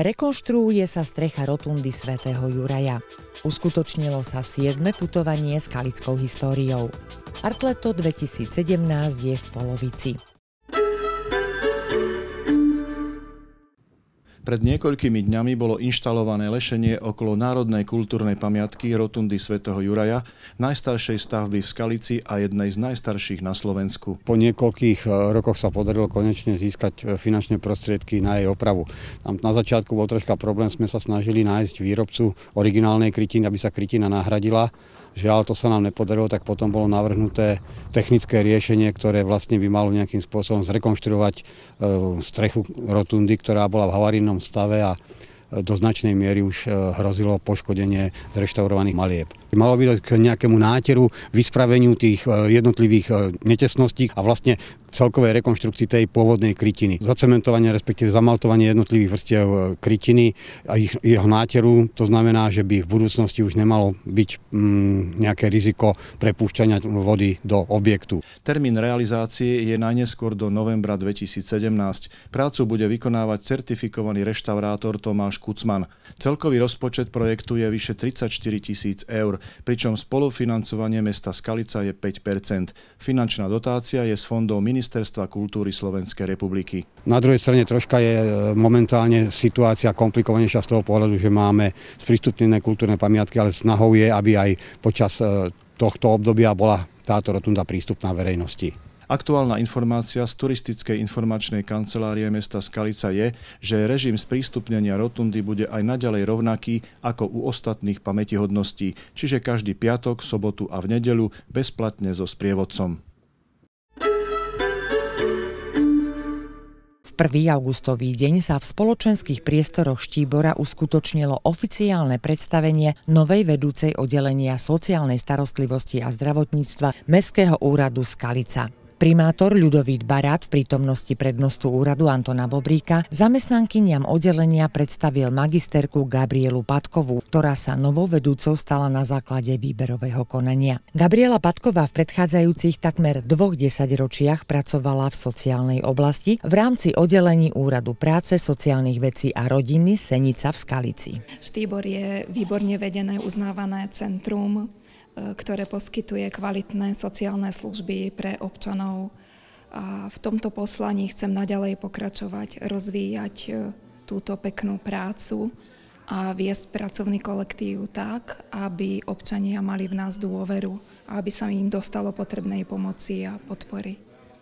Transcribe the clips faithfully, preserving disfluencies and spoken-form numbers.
Rekonštruuje sa strecha rotundy svätého Juraja. Uskutočnilo sa siedme putovanie s skalickou históriou. Artleto dvetisícsedemnásť je v polovici. Pred niekoľkými dňami bolo inštalované lešenie okolo národnej kultúrnej pamiatky rotundy svätého Juraja, najstaršej stavby v Skalici a jednej z najstarších na Slovensku. Po niekoľkých rokoch sa podarilo konečne získať finančné prostriedky na jej opravu. Tam na začiatku bol troška problém, sme sa snažili nájsť výrobcu originálnej krytiny, aby sa krytina nahradila. Žiaľ, to sa nám nepodarilo, tak potom bolo navrhnuté technické riešenie, ktoré vlastne by malo nejakým spôsobom zrekonštruovať strechu rotundy, ktorá bola v havarijnom stave a do značnej miery už hrozilo poškodenie zreštaurovaných malieb. Malo by dojsť k nejakému náteru, vyspraveniu tých jednotlivých netesností a vlastne celkovej rekonštrukcii tej pôvodnej krytiny. Zacementovanie, respektíve zamaltovanie jednotlivých vrstiev krytiny a ich, jeho náteru, to znamená, že by v budúcnosti už nemalo byť mm, nejaké riziko prepúšťania vody do objektu. Termín realizácie je najneskôr do novembra dvetisícsedemnásť. Prácu bude vykonávať certifikovaný reštaurátor Tomáš Kucman. Celkový rozpočet projektu je vyše tridsaťštyri tisíc eur, pričom spolufinancovanie mesta Skalica je päť percent. Finančná dotácia je z fondov Ministerstva kultúry Slovenskej republiky. Na druhej strane troška je momentálne situácia komplikovanejšia z toho pohľadu, že máme sprístupnené kultúrne pamiatky, ale snahou je, aby aj počas tohto obdobia bola táto rotunda prístupná verejnosti. Aktuálna informácia z turistickej informačnej kancelárie mesta Skalica je, že režim sprístupnenia rotundy bude aj naďalej rovnaký ako u ostatných pamätihodností, čiže každý piatok, sobotu a v nedeľu bezplatne so sprievodcom. V prvý augustový deň sa v spoločenských priestoroch Štíbora uskutočnilo oficiálne predstavenie novej vedúcej oddelenia sociálnej starostlivosti a zdravotníctva Mestského úradu Skalica. Primátor Ľudovít Barát v prítomnosti prednostu úradu Antona Bobríka zamestnankyniam oddelenia predstavil magisterku Gabrielu Patkovú, ktorá sa novou vedúcou stala na základe výberového konania. Gabriela Patková v predchádzajúcich takmer dvoch desaťročiach pracovala v sociálnej oblasti v rámci oddelení Úradu práce, sociálnych vecí a rodiny Senica v Skalici. Štíbor je výborne vedené, uznávané centrum, ktoré poskytuje kvalitné sociálne služby pre občanov. A v tomto poslaní chcem naďalej pokračovať, rozvíjať túto peknú prácu a viesť pracovný kolektív tak, aby občania mali v nás dôveru a aby sa im dostalo potrebnej pomoci a podpory.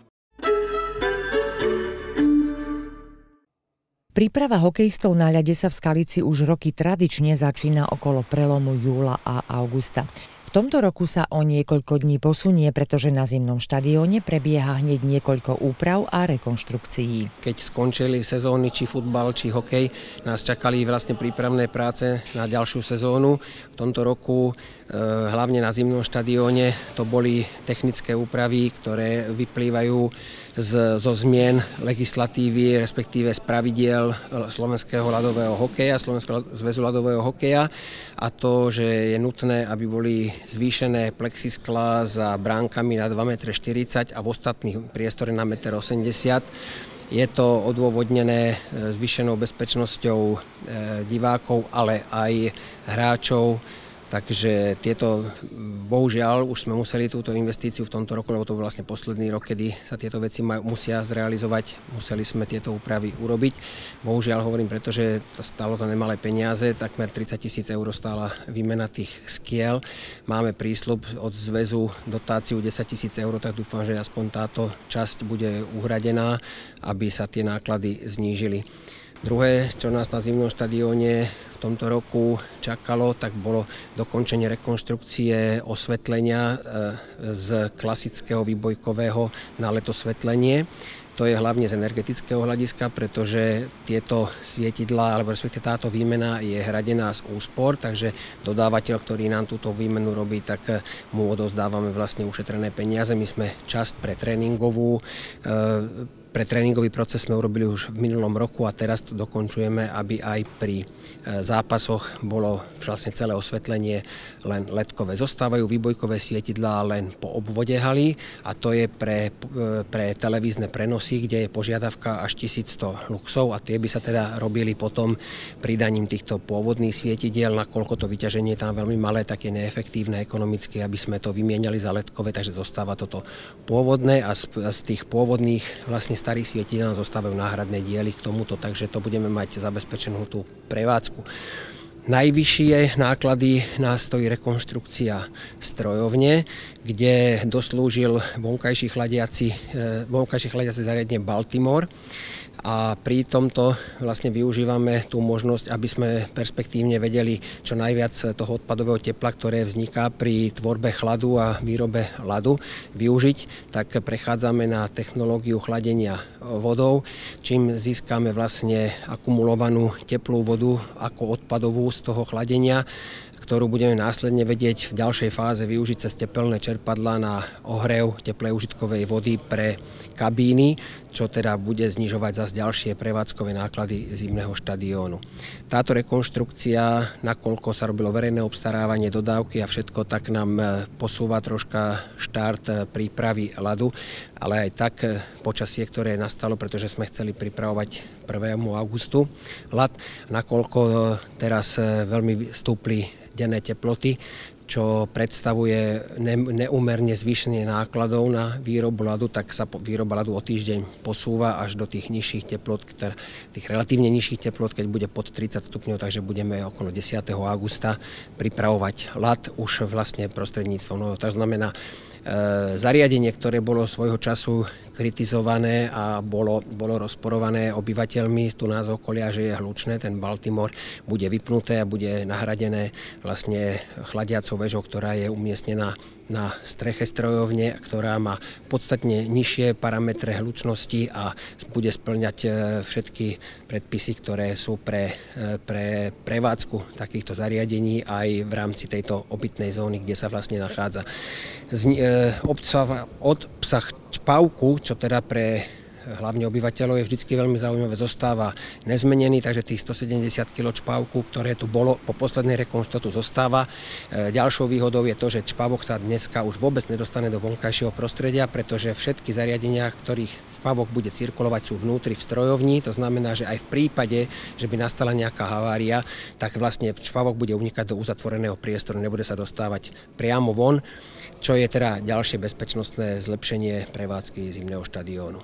Príprava hokejistov na ľade sa v Skalici už roky tradične začína okolo prelomu júla a augusta. V tomto roku sa o niekoľko dní posunie, pretože na zimnom štadióne prebieha hneď niekoľko úprav a rekonštrukcií. Keď skončili sezóny, či futbal, či hokej, nás čakali vlastne prípravné práce na ďalšiu sezónu. V tomto roku hlavne na zimnom štadióne to boli technické úpravy, ktoré vyplývajú z, zo zmien legislatívy, respektíve z pravidiel Slovenského ľadového hokeja, Slovenského zväzu ľadového hokeja, a to, že je nutné, aby boli zvýšené plexisklá za bránkami na dva metre štyridsať a v ostatných priestore na jeden meter osemdesiat. Je to odôvodnené zvýšenou bezpečnosťou divákov, ale aj hráčov. Takže tieto, bohužiaľ, už sme museli túto investíciu v tomto roku, lebo to bol vlastne posledný rok, kedy sa tieto veci maj, musia zrealizovať. Museli sme tieto úpravy urobiť. Bohužiaľ hovorím, pretože to stalo to nemalé peniaze, takmer tridsať tisíc eur stála výmena tých skiel. Máme prísľub od zväzu dotáciu desať tisíc eur, tak dúfam, že aspoň táto časť bude uhradená, aby sa tie náklady znížili. Druhé, čo nás na zimnom štadióne v tomto roku čakalo, tak bolo dokončenie rekonštrukcie osvetlenia z klasického výbojkového na letosvetlenie. To je hlavne z energetického hľadiska, pretože tieto svietidlá, alebo respektíve táto výmena je hradená z úspor, takže dodávateľ, ktorý nám túto výmenu robí, tak mu odovzdávame vlastne ušetrené peniaze. My sme časť pre tréningovú pre tréningový proces sme urobili už v minulom roku a teraz to dokončujeme, aby aj pri zápasoch bolo vlastne celé osvetlenie len ledkové. Zostávajú výbojkové svietidlá len po obvode haly a to je pre, pre televízne prenosy, kde je požiadavka až tisícsto luxov a tie by sa teda robili potom pridaním týchto pôvodných svietidiel, nakoľko to vyťaženie je tam veľmi malé, tak je neefektívne ekonomicky, aby sme to vymieniali za ledkové, takže zostáva toto pôvodné a z, z tých pôvodných vlastne starých svietidiel zostávajú náhradné diely k tomuto, takže to budeme mať zabezpečenú tú prevádzku. Najvyššie náklady nás stojí rekonštrukcia strojovne, kde doslúžil vonkajší chladiaci, vonkajšie chladiace zariadenie Baltimore. A pri tomto vlastne využívame tú možnosť, aby sme perspektívne vedeli čo najviac toho odpadového tepla, ktoré vzniká pri tvorbe chladu a výrobe ľadu, využiť. Tak prechádzame na technológiu chladenia vodou, čím získame vlastne akumulovanú teplú vodu ako odpadovú z toho chladenia, ktorú budeme následne vedieť v ďalšej fáze využiť cez tepelné čerpadlá na ohrev teplej užitkovej vody pre kabíny, čo teda bude znižovať zase ďalšie prevádzkové náklady zimného štadiónu. Táto rekonštrukcia, nakoľko sa robilo verejné obstarávanie, dodávky a všetko, tak nám posúva troška štart prípravy ľadu, ale aj tak počasie, ktoré nastalo, pretože sme chceli pripravovať prvého augustu ľad, nakoľko teraz veľmi stúpli denné teploty, čo predstavuje neúmerne zvýšenie nákladov na výrobu ľadu, tak sa výroba ľadu o týždeň posúva až do tých nižších teplot, tých relatívne nižších teplot, keď bude pod tridsať stupňov, takže budeme okolo desiateho augusta pripravovať ľad už vlastne prostredníctvom nového. To znamená, zariadenie, ktoré bolo svojho času kritizované a bolo, bolo rozporované obyvateľmi tu nás okolia, že je hlučné, ten Baltimore bude vypnuté a bude nahradené vlastne chladiacou väžou, ktorá je umiestnená na streche strojovne, ktorá má podstatne nižšie parametre hlučnosti a bude spĺňať všetky predpisy, ktoré sú pre, pre prevádzku takýchto zariadení aj v rámci tejto obytnej zóny, kde sa vlastne nachádza. Obsah, obsah čpavku, čo teda pre hlavne obyvateľov je vždy veľmi zaujímavé, zostáva nezmenený, takže tých stosedemdesiat kilogramov čpavku, ktoré tu bolo po poslednej rekonštrukcii, zostáva. Ďalšou výhodou je to, že čpavok sa dneska už vôbec nedostane do vonkajšieho prostredia, pretože všetky zariadenia, ktorých čpavok bude cirkulovať, sú vnútri v strojovni. To znamená, že aj v prípade, že by nastala nejaká havária, tak vlastne čpavok bude unikať do uzatvoreného priestoru, nebude sa dostávať priamo von, čo je teda ďalšie bezpečnostné zlepšenie prevádzky zimného štadiónu.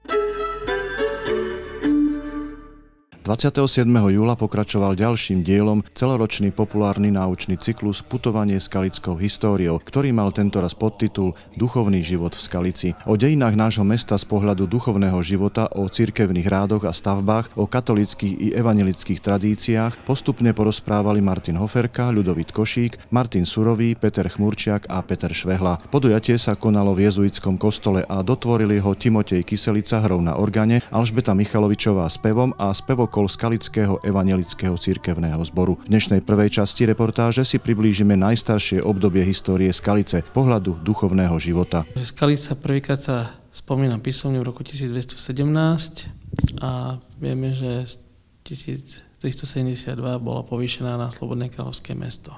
dvadsiateho siedmeho júla pokračoval ďalším dielom celoročný populárny náučný cyklus Putovanie skalickou históriou, ktorý mal tentoraz podtitul Duchovný život v Skalici. O dejinách nášho mesta z pohľadu duchovného života, o cirkevných rádoch a stavbách, o katolíckych i evanjelických tradíciách postupne porozprávali Martin Hoferka, Ľudovít Košík, Martin Surový, Peter Chmurčiak a Peter Švehla. Podujatie sa konalo v jezuitskom kostole a dotvorili ho Timotej Kyselica hrou na organe, Alžbeta Michalovičová spevom a spevokol Skalického evanjelického cirkevného zboru. V dnešnej prvej časti reportáže si priblížime najstaršie obdobie histórie Skalice, pohľadu duchovného života. Skalica prvýkrát sa spomína písomne v roku tisícdvestosedemnásť a vieme, že tisíctristosedemdesiatdva bola povýšená na Slobodné kráľovské mesto.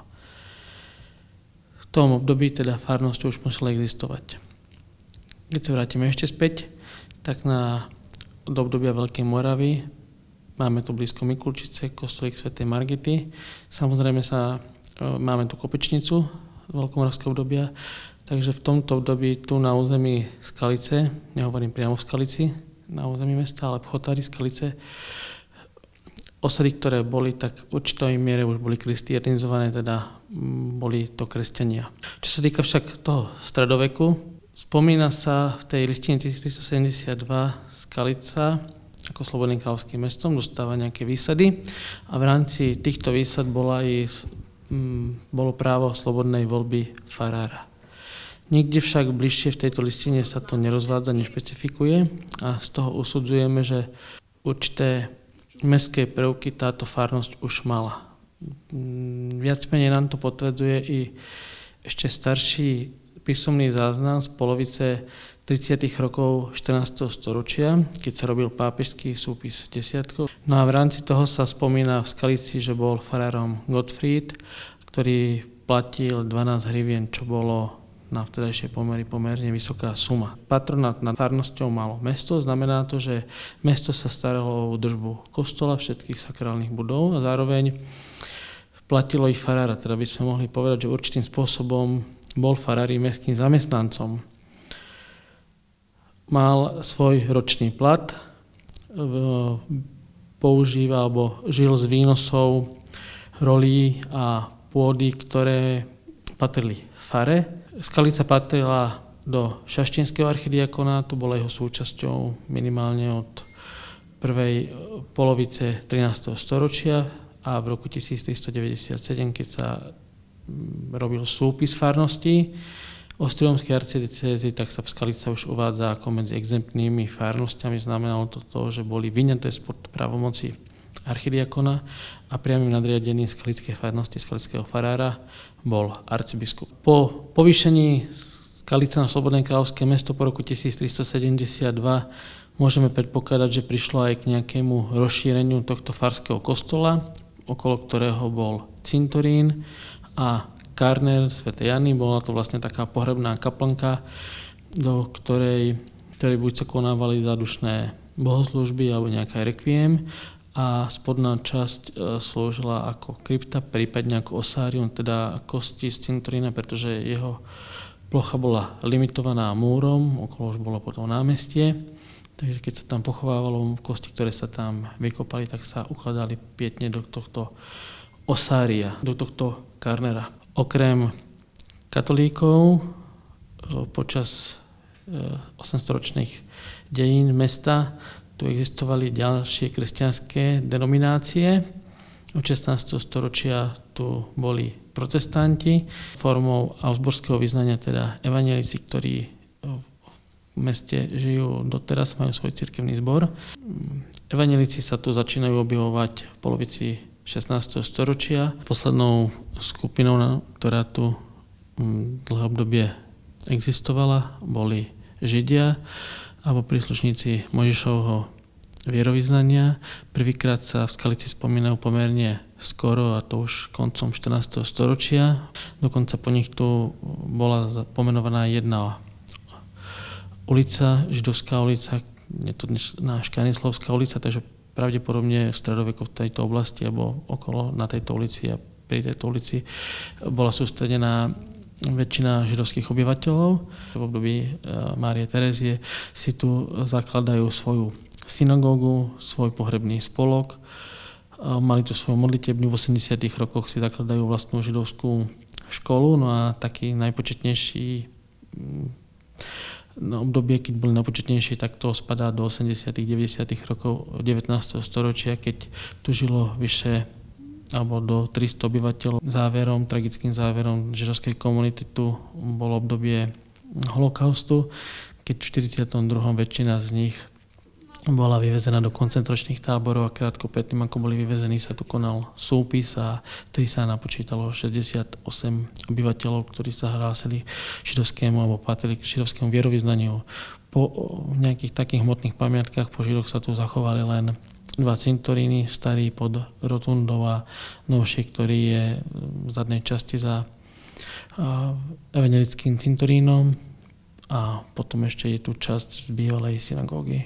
V tom období teda farnosť už musela existovať. Keď sa vrátime ešte späť, tak na do obdobia Veľkej Moravy máme tu blízko Mikulčice, kostolík svätej Margity. Samozrejme sa, máme tu Kopečnicu veľkomoravského obdobia, takže v tomto období tu na území Skalice, nehovorím priamo v Skalici, na území mesta, ale v Chotári Skalice, osady, ktoré boli, tak v určitej miere už boli kristianizované, teda boli to kresťania. Čo sa týka však toho stredoveku, spomína sa v tej listine tisíctristosedemdesiatdva Skalica ako Slobodným kráľovským mestom, dostáva nejaké výsady a v rámci týchto výsad bola aj, m, bolo právo slobodnej voľby farára. Nikde však bližšie v tejto listine sa to nerozvádza, nešpecifikuje a z toho usudzujeme, že určité mestské prvky táto farnosť už mala. Viac menej nám to potvrdzuje i ešte starší písomný záznam z polovice tridsiatych rokov štrnásteho storočia, keď sa robil pápežský súpis desiatkov. No a v rámci toho sa spomína v Skalici, že bol farárom Gottfried, ktorý platil dvanásť hrivien, čo bolo na vtedajšie pomery pomerne vysoká suma. Patronát nad farnosťou malo mesto, znamená to, že mesto sa staralo o údržbu kostola, všetkých sakrálnych budov a zároveň platilo ich farára, teda by sme mohli povedať, že určitým spôsobom bol farár mestským zamestnancom. Mal svoj ročný plat, používal alebo žil z výnosov rolí a pôdy, ktoré patrili fare. Skalica patrila do šaštinského archidiakonátu, bola jeho súčasťou minimálne od prvej polovice trinásteho storočia a v roku tisíctristodeväťdesiatsedem, keď sa robil súpis farností Ostriomskej arcidiecézy, tak sa v Skalica už uvádza ako medzi exemptnými farnosťami. Znamenalo to to, že boli vyňaté spod pravomoci archidiakona a priamym nadriadením skalickej farnosti, skalického farára bol arcibiskup. Po povýšení Skalica na Slobodné kráľovské mesto po roku tisíctristosedemdesiatdva môžeme predpokladať, že prišlo aj k nejakému rozšíreniu tohto farského kostola, okolo ktorého bol cintorín a karner svätej Jany. Bola to vlastne taká pohrebná kaplnka, do ktorej, ktorej buď sa konávali zádušné bohoslúžby alebo nejaká rekviem a spodná časť e, slúžila ako krypta, prípadne ako osárium, teda kosti z cintorína, pretože jeho plocha bola limitovaná múrom, okolo už bolo potom námestie. Takže keď sa tam pochovávalo kosti, ktoré sa tam vykopali, tak sa ukladali pietne do tohto osária, do tohto karnera. Okrem katolíkov počas osemstoročných dejín mesta tu existovali ďalšie kresťanské denominácie. Od šestnásteho storočia tu boli protestanti formou augsburského vyznania, teda evanjelici, ktorí v meste žijú doteraz, majú svoj cirkevný zbor. Evanjelici sa tu začínajú objavovať v polovici šestnásteho storočia. Poslednou skupinou, ktorá tu dlhé obdobie existovala, boli Židia alebo príslušníci Mojžišovho vierovyznania. Prvýkrát sa v Skalici spomínajú pomerne skoro, a to už koncom štrnásteho storočia. Dokonca po nich tu bola pomenovaná jedna ulica, židovská ulica, je to dnes Škanislovská ulica, takže pravdepodobne v stredoveku v tejto oblasti alebo okolo na tejto ulici a pri tejto ulici bola sústredená väčšina židovských obyvateľov. V období Márie Terézie si tu zakladajú svoju synagógu, svoj pohrebný spolok. Mali tu svoju modlitebňu, v osemdesiatych rokoch si zakladajú vlastnú židovskú školu, no a taký najpočetnejší na obdobie, keď boli najpočetnejšie, tak to spadá do osemdesiatych deväťdesiatych rokov devätnásteho storočia, keď tu žilo vyše alebo do tristo obyvateľov. Záverom, tragickým záverom židovskej komunity tu bolo obdobie holokaustu, keď v štyridsiatom druhom väčšina z nich bola vyvezená do koncentračných táborov a krátko predtým, ako boli vyvezení, sa tu konal súpis a vtedy sa napočítalo šesťdesiatosem obyvateľov, ktorí sa hlásili židovskému alebo patrili k židovskému vierovyznaniu. Po nejakých takých hmotných pamiatkách po židoch sa tu zachovali len dva cintoríny, starý pod rotundou a novší, ktorý je v zadnej časti za evangelickým cintorínom, a potom ešte je tu časť z bývalej synagógy.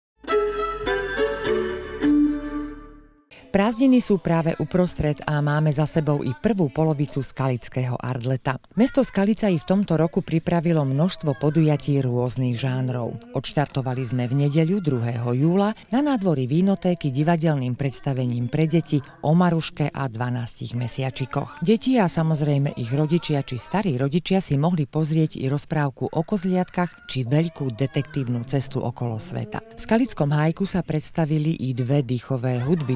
Prázdniny sú práve uprostred a máme za sebou i prvú polovicu skalického Ardleta. Mesto Skalica i v tomto roku pripravilo množstvo podujatí rôznych žánrov. Odštartovali sme v nedeľu druhého júla na nádvorí Vínotéky divadelným predstavením pre deti o Maruške a dvanástich mesiačikoch. Deti a samozrejme ich rodičia či starí rodičia si mohli pozrieť i rozprávku o kozliatkách či veľkú detektívnu cestu okolo sveta. V Skalickom hájku sa predstavili i dve dýchové hudby, dýchová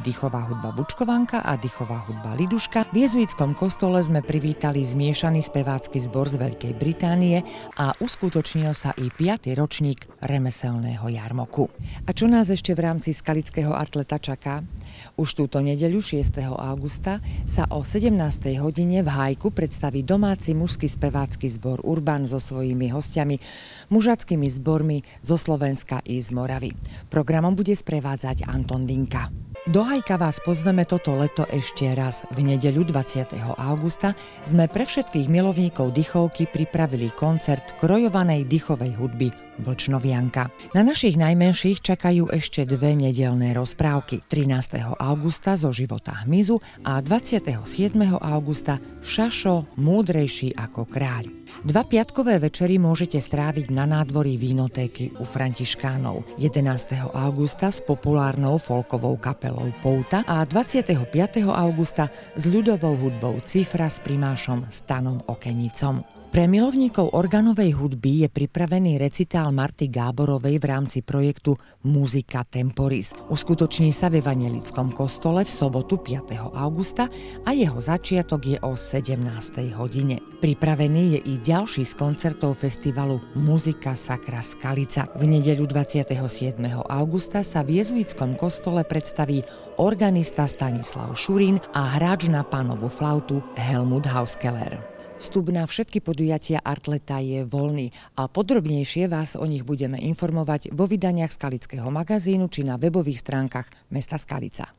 hudba Bučkovanka a dýchová hudba Liduška. V jezuitskom kostole sme privítali zmiešaný spevácky zbor z Veľkej Británie a uskutočnil sa i piaty ročník remeselného jarmoku. A čo nás ešte v rámci skalického artleta čaká? Už túto nedeľu šiesteho augusta sa o sedemnástej hodine v Hájku predstaví domáci mužský spevácky zbor Urban so svojimi hostiami, mužackými zbormi zo Slovenska i z Moravy. Programom bude sprevádzať Anton Dinka. Do Hajka vás pozveme toto leto ešte raz. V nedeľu dvadsiateho augusta sme pre všetkých milovníkov dychovky pripravili koncert krojovanej dychovej hudby Vlčnovianka. Na našich najmenších čakajú ešte dve nedeľné rozprávky. trinásteho augusta zo života hmyzu a dvadsiateho siedmeho augusta Šašo múdrejší ako kráľ. Dva piatkové večery môžete stráviť na nádvorí vínotéky u Františkánov. jedenásteho augusta s populárnou folkovou kapelou Pouta a dvadsiateho piateho augusta s ľudovou hudbou Cifra s primášom Stanom Okenicom. Pre milovníkov organovej hudby je pripravený recitál Marty Gáborovej v rámci projektu Muzika Temporis. Uskutoční sa v Evanjelickom kostole v sobotu piateho augusta a jeho začiatok je o sedemnástej hodine. Pripravený je i ďalší z koncertov festivalu Muzika Sakra Skalica. V nedeľu dvadsiateho siedmeho augusta sa v jezuitskom kostole predstaví organista Stanislav Šurín a hráč na pánovú flautu Helmut Hauskeller. Vstup na všetky podujatia Artleta je voľný a podrobnejšie vás o nich budeme informovať vo vydaniach Skalického magazínu či na webových stránkach mesta Skalica.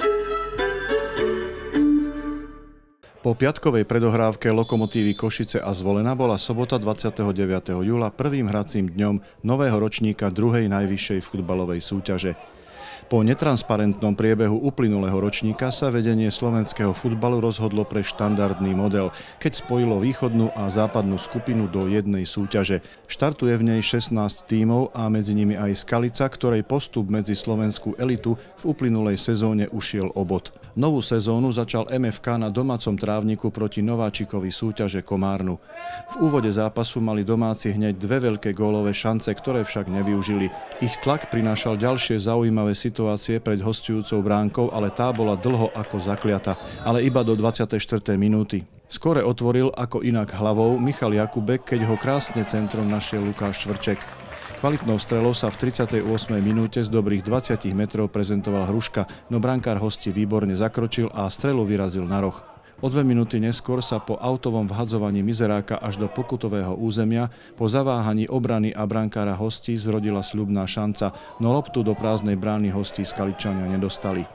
Po piatkovej predohrávke Lokomotívy Košice a Zvolena bola sobota dvadsiateho deviateho júla prvým hracím dňom nového ročníka druhej najvyššej futbalovej súťaže. Po netransparentnom priebehu uplynulého ročníka sa vedenie slovenského futbalu rozhodlo pre štandardný model, keď spojilo východnú a západnú skupinu do jednej súťaže. Štartuje v nej šestnásť tímov a medzi nimi aj Skalica, ktorej postup medzi slovenskú elitu v uplynulej sezóne ušiel o bod. Novú sezónu začal em ef ká na domácom trávniku proti nováčikovi súťaže Komárnu. V úvode zápasu mali domáci hneď dve veľké gólové šance, ktoré však nevyužili. Ich tlak prinášal ďalšie zaujímavé situácie pred hosťujúcou bránkou, ale tá bola dlho ako zakliata, ale iba do dvadsiatej štvrtej minúty. Skore otvoril ako inak hlavou Michal Jakubek, keď ho krásne centrom našiel Lukáš Švrček. Kvalitnou strelou sa v tridsiatej ôsmej minúte z dobrých dvadsať metrov prezentoval Hruška, no brankár hostí výborne zakročil a strelu vyrazil na roh. O dve minúty neskôr sa po autovom vhadzovaní Mizeráka až do pokutového územia po zaváhaní obrany a brankára hostí zrodila sľubná šanca, no loptu do prázdnej brány hostí Skaličania nedostali.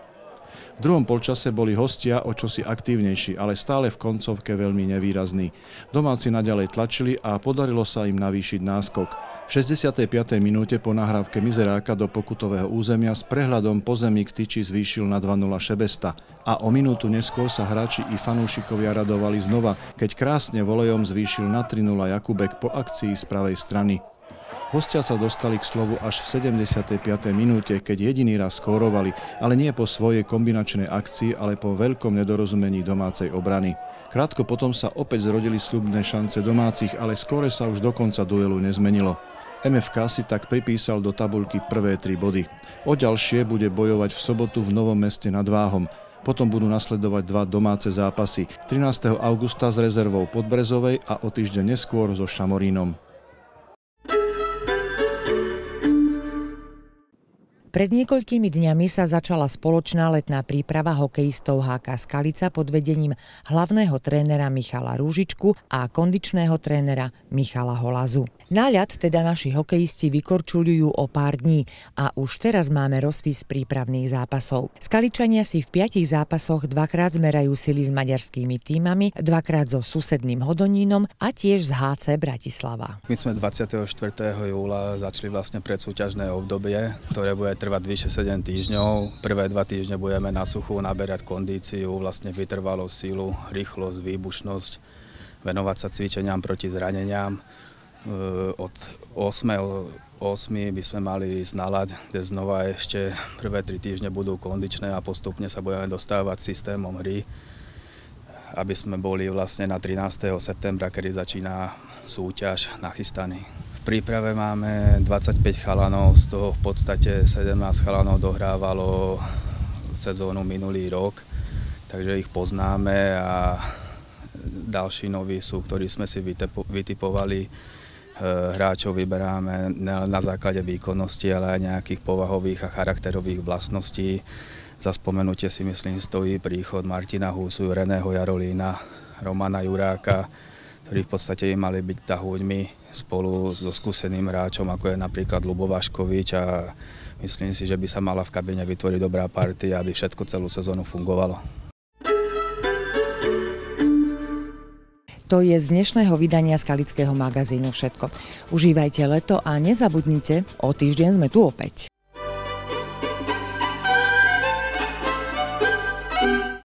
V druhom polčase boli hostia o čosi aktívnejší, ale stále v koncovke veľmi nevýrazní. Domáci naďalej tlačili a podarilo sa im navýšiť náskok. V šesťdesiatej piatej minúte po nahrávke Mizeráka do pokutového územia s prehľadom po zemi k tyči zvýšil na dva nula Šebesta. A o minútu neskôr sa hráči i fanúšikovia radovali znova, keď krásne volejom zvýšil na tri nula Jakubek po akcii z pravej strany. Hostia sa dostali k slovu až v sedemdesiatej piatej minúte, keď jediný raz skórovali, ale nie po svojej kombinačnej akcii, ale po veľkom nedorozumení domácej obrany. Krátko potom sa opäť zrodili sľubné šance domácich, ale skóre sa už do konca duelu nezmenilo. em ef ká si tak pripísal do tabuľky prvé tri body. O ďalšie bude bojovať v sobotu v Novom Meste nad Váhom. Potom budú nasledovať dva domáce zápasy. trinásteho augusta s rezervou Podbrezovej a o týždeň neskôr so Šamorínom. Pred niekoľkými dňami sa začala spoločná letná príprava hokejistov há ká Skalica pod vedením hlavného trénera Michala Rúžičku a kondičného trénera Michala Holazu. Na ľad teda naši hokejisti vykorčuľujú o pár dní a už teraz máme rozpis prípravných zápasov. Skaličania si v piatich zápasoch dvakrát zmerajú sily s maďarskými tímami, dvakrát so susedným Hodonínom a tiež z há cé Bratislava. My sme dvadsiateho štvrtého júla začali vlastne predsúťažné obdobie, ktoré bude trvať vyše sedem týždňov. Prvé dva týždne budeme na suchu naberať kondíciu, vlastne vytrvalosť, sílu, rýchlosť, výbušnosť, venovať sa cvičeniam proti zraneniam. Od ôsmeho ôsmeho by sme mali ísť na ľad, kde znova ešte prvé tri týždne budú kondičné a postupne sa budeme dostávať systémom hry, aby sme boli vlastne na trinásteho septembra, kedy začína súťaž, nachystaní. V príprave máme dvadsaťpäť chalanov, z toho v podstate sedemnásť chalanov dohrávalo sezónu minulý rok, takže ich poznáme a ďalší noví sú, ktorí sme si vytipovali. Hráčov vyberáme na základe výkonnosti, ale aj nejakých povahových a charakterových vlastností. Za spomenutie si myslím stojí príchod Martina Húsu, Reného Jarolína, Romana Juráka, ktorí v podstate mali byť tahúďmi spolu so skúseným hráčom, ako je napríklad Ľubo Vaškovič, a myslím si, že by sa mala v kabíne vytvoriť dobrá partia, aby všetko celú sezónu fungovalo. To je z dnešného vydania Skalického magazínu všetko. Užívajte leto a nezabudnite, o týždeň sme tu opäť.